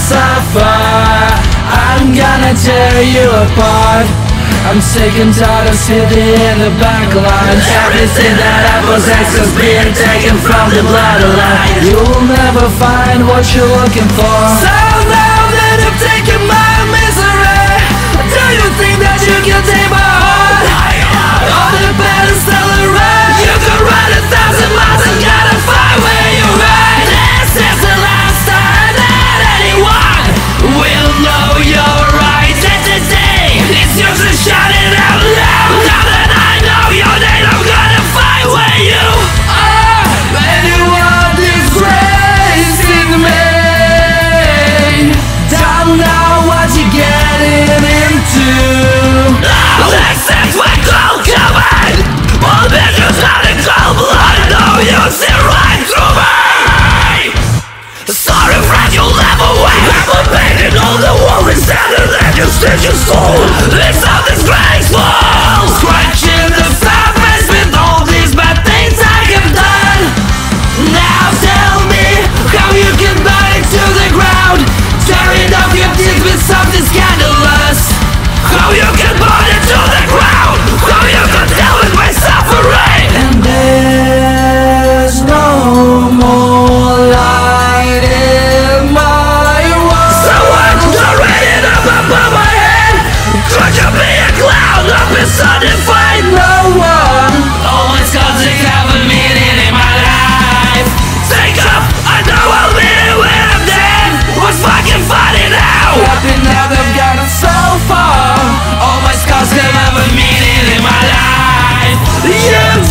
suffer. I'm gonna tear you apart. I'm sick and tired of sitting in the back lines. Everything that I possess is being taken from the bloodline. You'll never find what you're looking for. So now that I've taken my misery, do you think that you can take my heart? On the pedestal around, you can run 1,000 miles and gotta find where you're at. This is the last time that anyone will know you're right. It's yours to shout it out loud. Now that I know your name, I'm gonna find where you are. Anyone disgracing me, don't know what you're getting into. This is my cold covered. All bitches out in cold blood. I know you see right through me. Sorry, friend, you'll never win. I'm painting all the world is standing there. You stitch your soul. It's so disgraceful. Scratching the surface with all these bad things I have done. Now tell me how you can burn it to the ground, tearing off your teeth with something scandalous. How you can burn it to the ground. How you can deal with my suffering. And there's no more light in my world. So I'm reading up above my head. Could you be a clown up inside and find no one? Always cause you have a meaning in my life. Think up, I know I'll be here when I'm dead. What's fucking funny now? Happy now they've gotten so far. All my scars can have a meaning in my life. You don't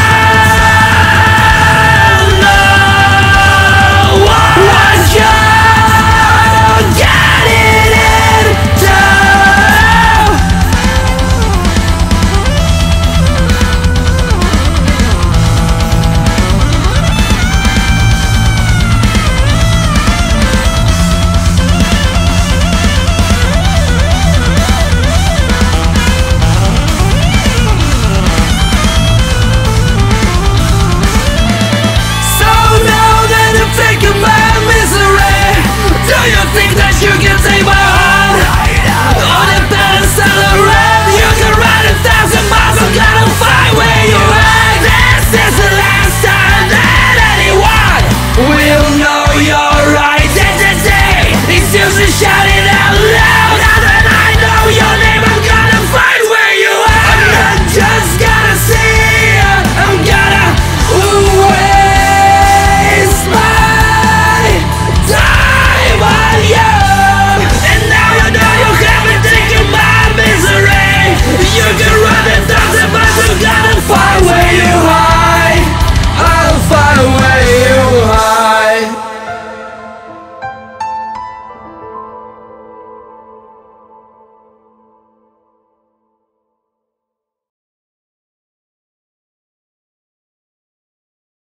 know what you're getting into. So now that I've taken my misery, do you think that you can take my heart? On a pedestal around, you can run 1,000 miles. I'm gonna find where you're at. This is the last time that anyone will know your identity. It's usually shadow.